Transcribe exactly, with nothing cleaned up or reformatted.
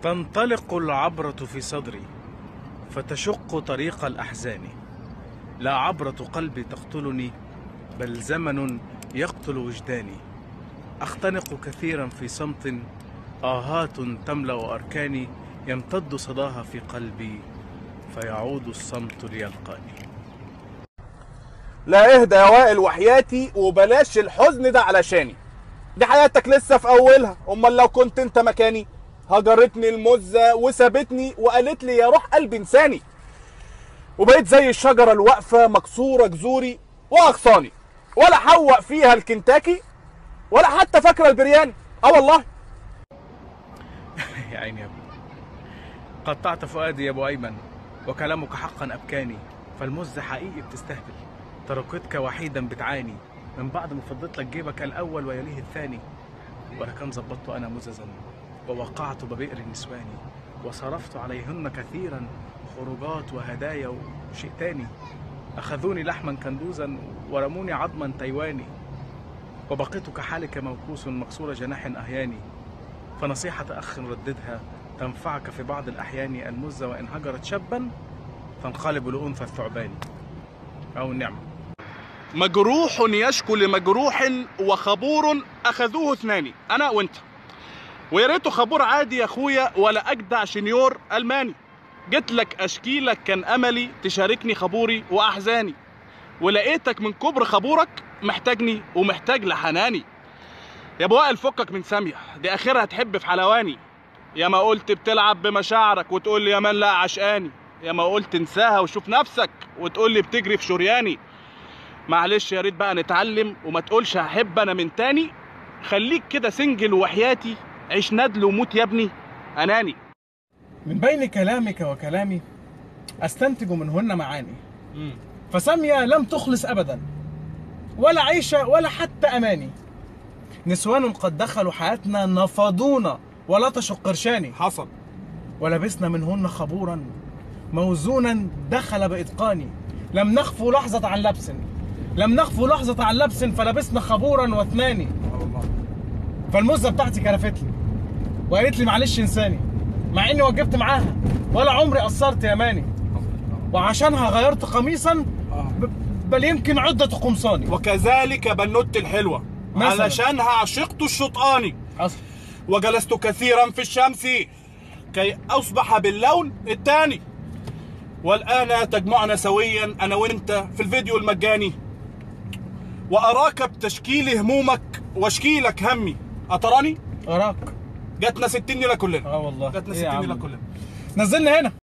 تنطلق العبرة في صدري فتشق طريق الأحزان. لا عبرة قلبي تقتلني بل زمن يقتل وجداني. أختنق كثيرا في صمت آهات تملأ أركاني. يمتد صداها في قلبي فيعود الصمت ليلقاني. لا اهدى يا وائل وحياتي وبلاش الحزن ده علشاني. دي حياتك لسه في اولها، امال لو كنت انت مكاني هجرتني المزة وسابتني وقالت لي يا روح قلبي انساني. وبقيت زي الشجرة الواقفة مكسورة جذوري واغصاني، ولا حوق فيها الكنتاكي ولا حتى فاكرة البرياني. اه والله. يا عيني يا ابني، قطعت فؤادي يا ابو ايمن وكلامك حقا ابكاني. فالمزة حقيقي بتستهبل، تركتك وحيدا بتعاني من بعد ما فضيت لك جيبك الاول ويليه الثاني. ولكم ظبطت انا مززا ووقعت ببئر النسوان، وصرفت عليهن كثيرا خروجات وهدايا وشيء تاني. اخذوني لحما كندوزا ورموني عظما تيواني، وبقيت كحالك موكوس مكسور جناح اهياني. فنصيحة اخ رددها تنفعك في بعض الاحيان. المزة وان هجرت شابا تنقلب لانثى الثعبان. او النعمة. مجروح يشكو لمجروح وخبور اخذوه اثنان، انا وانت. ويا ريته خبور عادي يا اخويا ولا اجدع شنيور الماني. جيت لك اشكي لك كان املي تشاركني خبوري واحزاني، ولقيتك من كبر خبورك محتاجني ومحتاج لحناني. يا ابو وائل فكك من ساميه، دي اخرها تحب في حلواني. يا ما قلت بتلعب بمشاعرك وتقول لي يا من لا عشقاني، يا ما قلت انساها وشوف نفسك وتقول لي بتجري في شرياني. معلش يا ريت بقى نتعلم وما تقولش هحب انا من تاني. خليك كده سنجل وحياتي، عيش ندل وموت يا ابني اناني. من بين كلامك وكلامي استنتج منهن معاني. فسامية لم تخلص ابدا، ولا عيشة ولا حتى اماني. نسوان قد دخلوا حياتنا نفضونا ولا تشق قرشاني. حصل. ولبسنا منهن خبورا موزونا دخل بإتقاني. لم نخفو لحظة عن لبس، لم نخفو لحظة عن لبس فلبسنا خبورا واثناني. فالمزة بتاعتي كرفتني وقالت لي معلش انساني، مع اني وجبت معاها ولا عمري قصرت يا ماني. وعشانها غيرت قميصا بل يمكن عدة قمصاني. وكذلك بنوت الحلوة مثلاً. علشانها عشقت الشطاني. حصل. وجلست كثيرا في الشمس كي اصبح باللون الثاني. والآن تجمعنا سويا أنا وأنت في الفيديو المجاني، وأراك بتشكيل همومك واشكيلك همي. أتراني؟ أراك. جاتنا ستين ليلة كلنا. اه والله. جاتنا إيه ستين ليلة كلنا. نزلنا هنا.